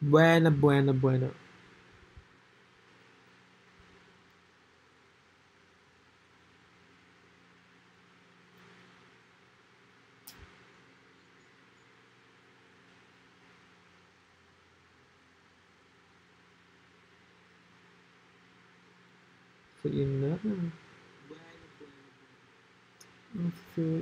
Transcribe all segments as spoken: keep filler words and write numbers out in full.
Buena, buena, buena. Soy nada. No sé.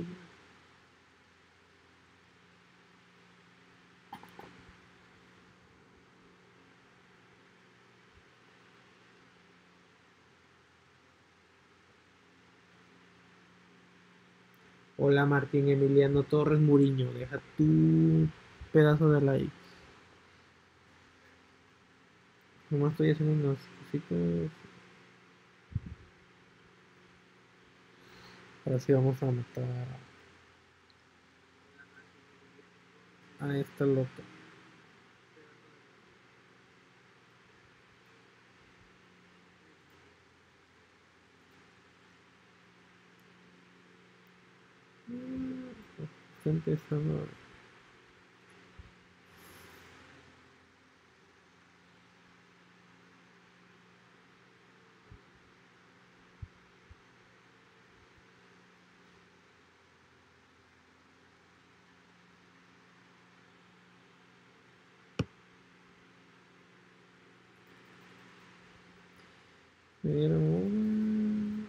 Hola Martín Emiliano Torres Muriño, deja tu pedazo de like. Nomás estoy haciendo unas cositas. Ahora sí vamos a matar a esta loca. Está empezando. Me dieron una.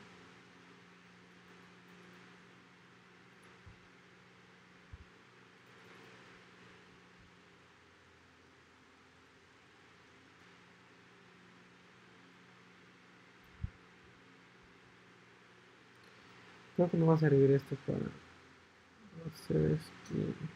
Creo que no va a servir esto para hacer esto.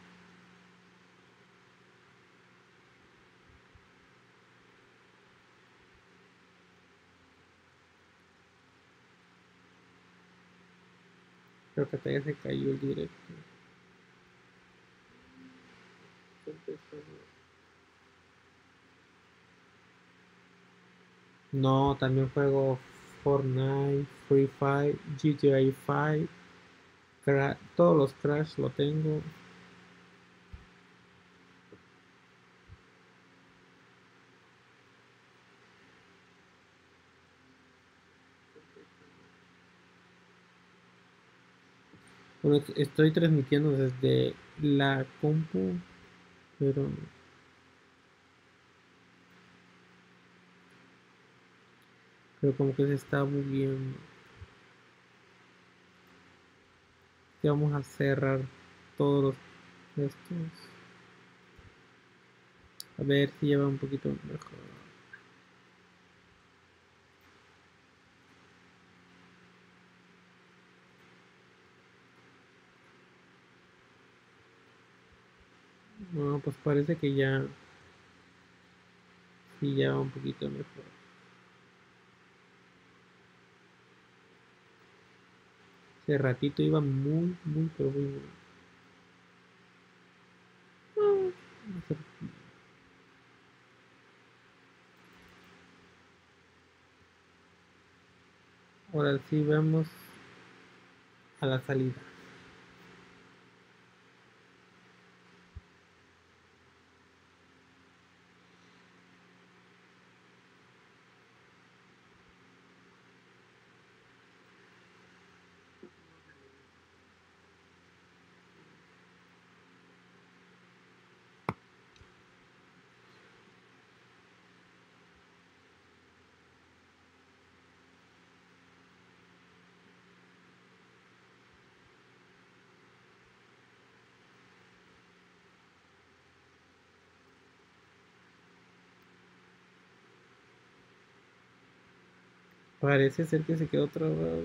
Creo que hasta ya se cayó el directo. No, también juego Fortnite, Free Fire, G T A cinco, Cra- todos los Crash lo tengo. Bueno, est- estoy transmitiendo desde la compu, pero, pero como que se está bugueando. Ya vamos a cerrar todos los estos. A ver si lleva un poquito mejor. No, pues parece que ya, sí, ya va un poquito mejor. Hace ratito iba muy, muy, pero muy mal. Ahora sí vamos a la salida. Parece ser que se quedó trabado.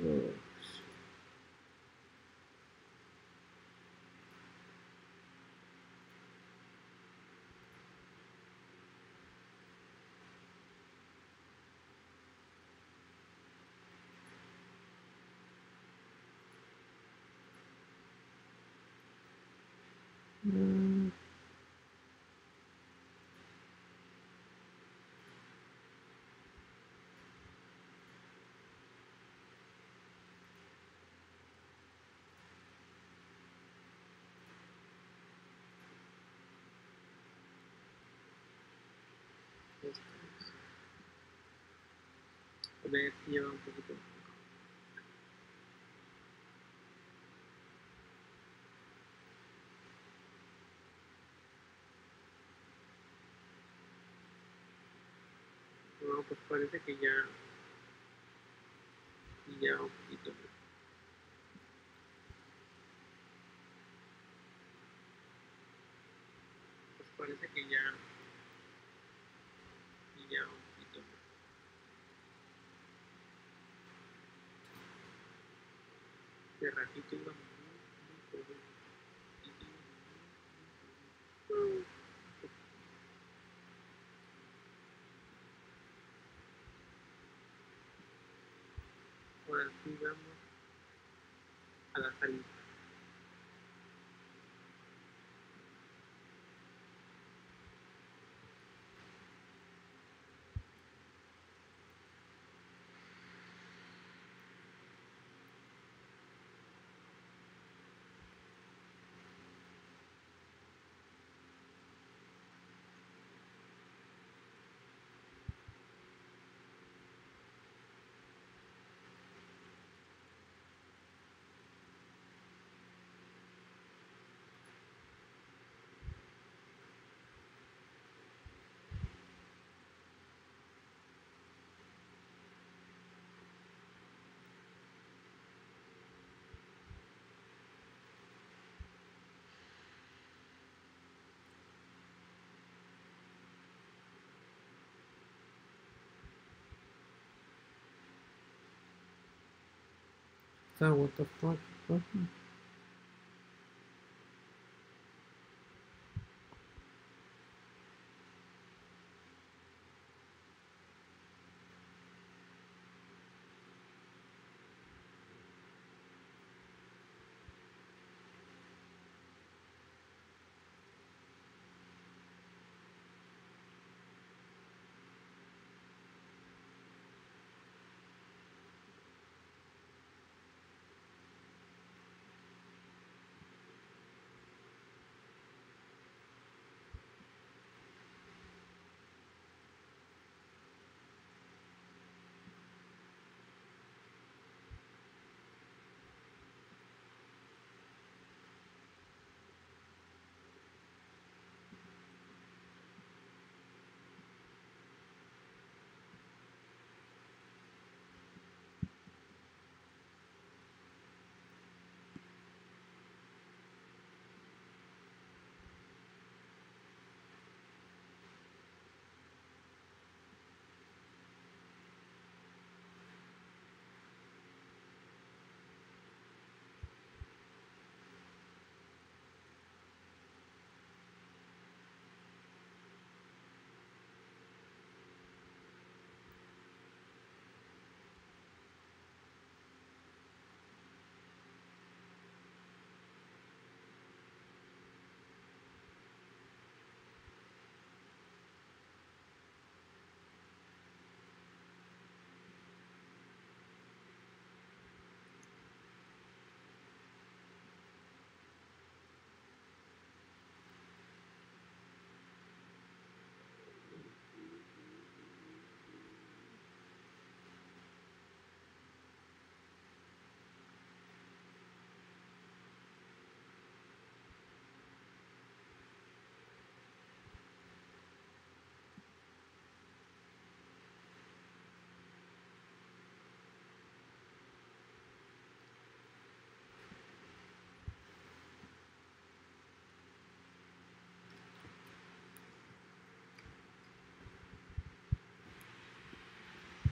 Mm, ver si lleva un poquito. No, pues parece que ya, ya un poquito. Pues parece que ya, ya un poquito. De ratito iba muy, muy seguro. Ahora sí vamos a la salida. Ah, what the fuck? What?